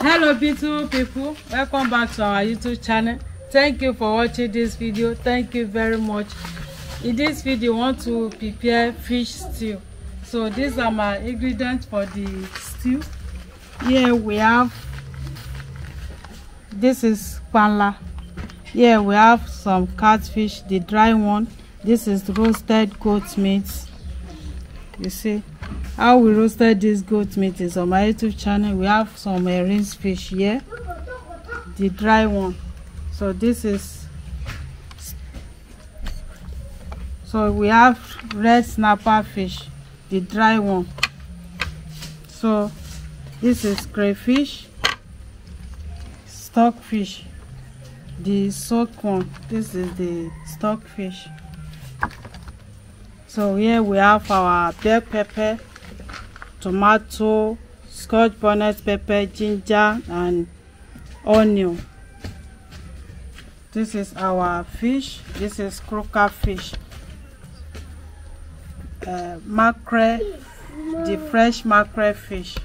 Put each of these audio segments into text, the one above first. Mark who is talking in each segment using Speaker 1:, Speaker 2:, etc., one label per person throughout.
Speaker 1: Hello beautiful people, welcome back to our YouTube channel. Thank you for watching this video. Thank you very much. In this video I want to prepare fish stew. So these are my ingredients for the stew. Here we have, this is panla. Here we have some catfish, the dry one. This is roasted goat meat. You see how we roasted this goat meat is on my YouTube channel. We have some rinsed fish here, the dry one. So this is, so we have red snapper fish, the dry one. So this is crayfish, stockfish, the soaked one. This is the stockfish. So here we have our bell pepper, tomato, scotch bonnet pepper, ginger and onion. This is our fish. This is croaker fish, mackerel, the fresh mackerel fish,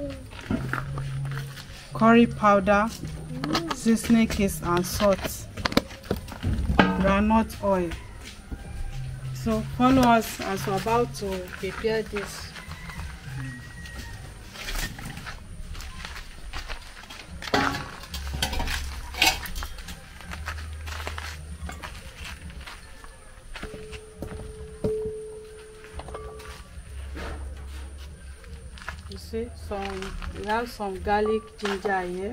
Speaker 1: curry powder, seasoning case and salt, groundnut oil. So follow us as we're about to prepare this. You see, we have some garlic, ginger here.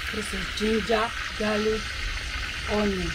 Speaker 1: This is ginger, garlic, onion.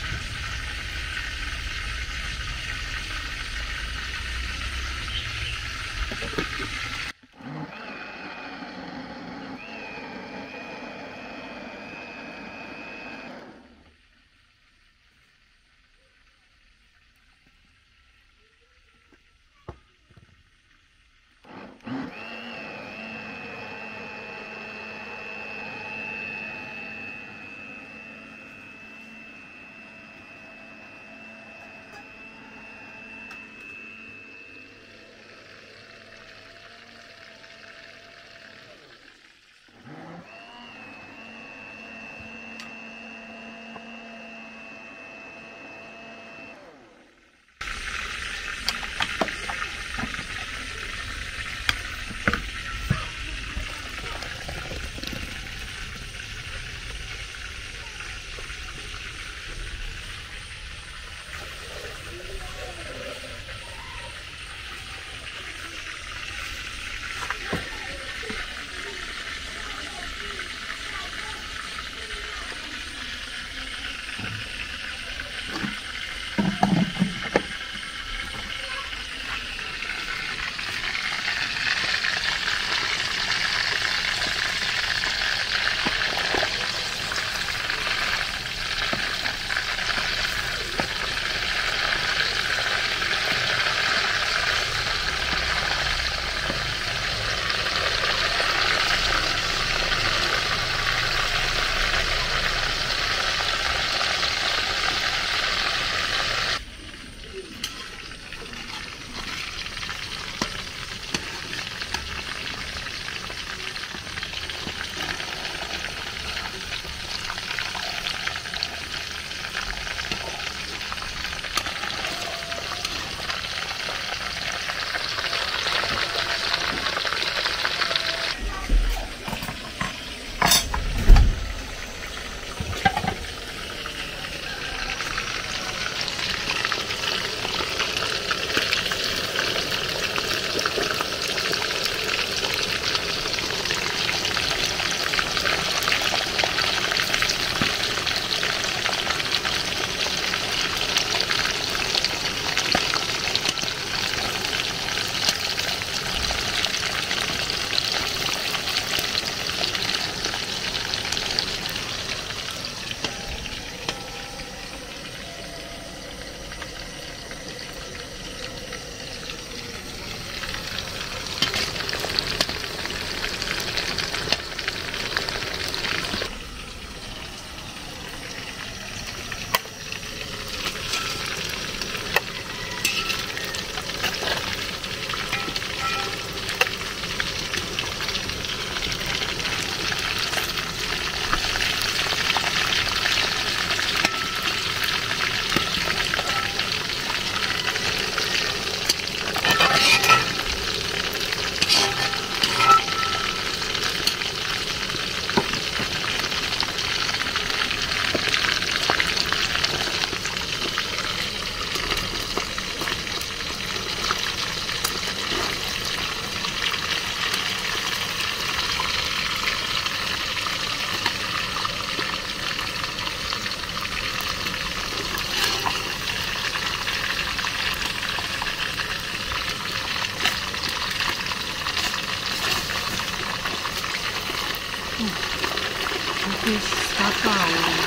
Speaker 2: fish cacao.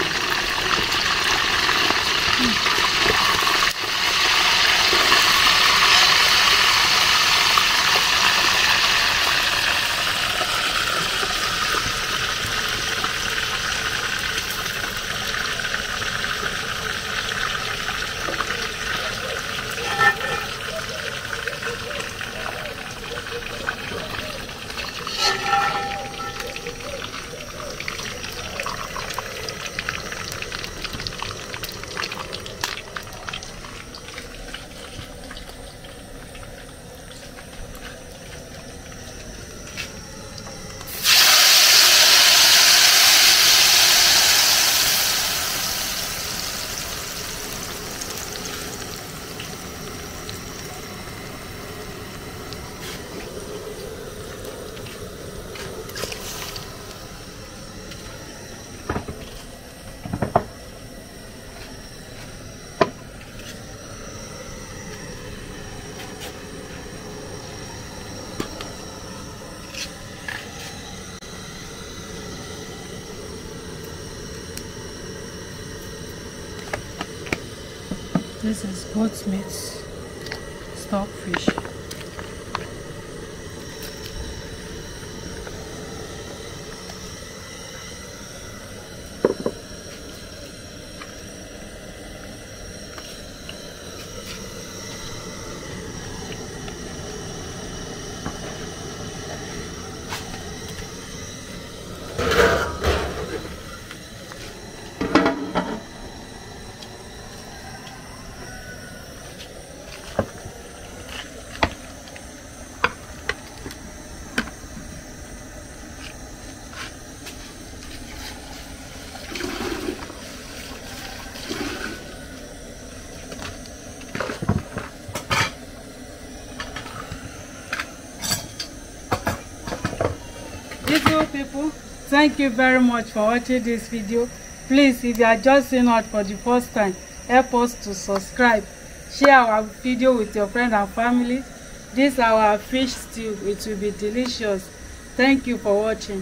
Speaker 1: This is goat meat, stockfish. Beautiful people, thank you very much for watching this video. Please, if you are just seeing us for the first time, help us to subscribe, share our video with your friends and family. This is our fish stew. It will be delicious. Thank you for watching.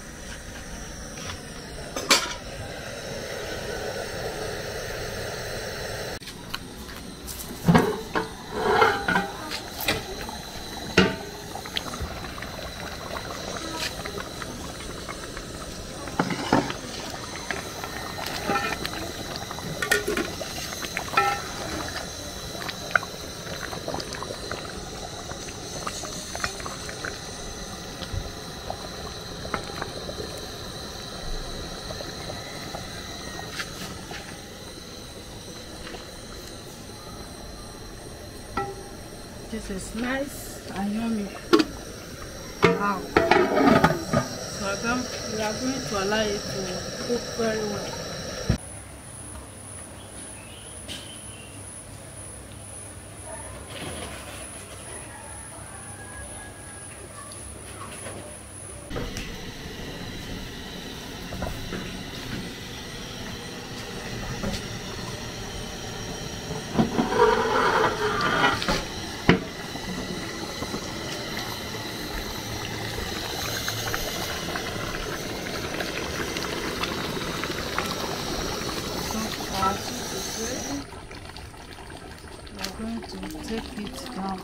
Speaker 1: This is nice and yummy. Wow. So we are going to allow it to cook very well. We are going to take it down.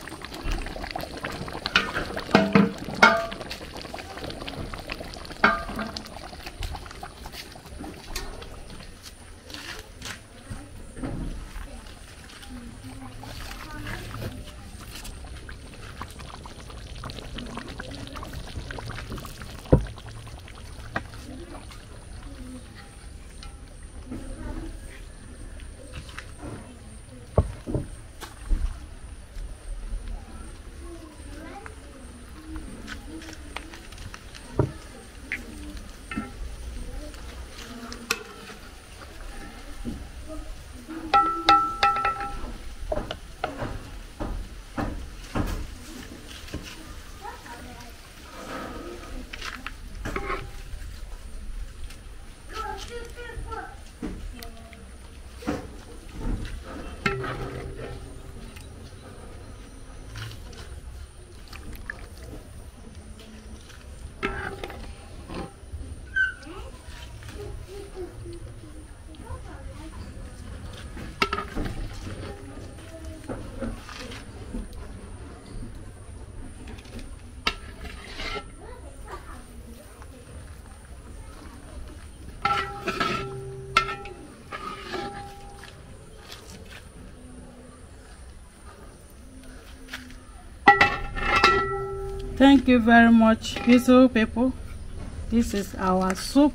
Speaker 1: Thank you very much, beautiful people. This is our soup.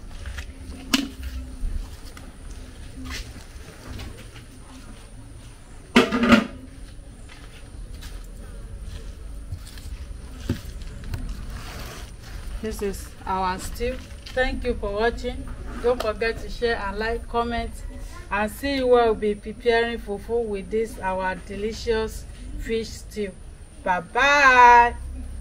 Speaker 1: This is our stew. Thank you for watching. Don't forget to share and like, comment, and see where we'll be preparing fufu with this our delicious fish stew. Bye bye.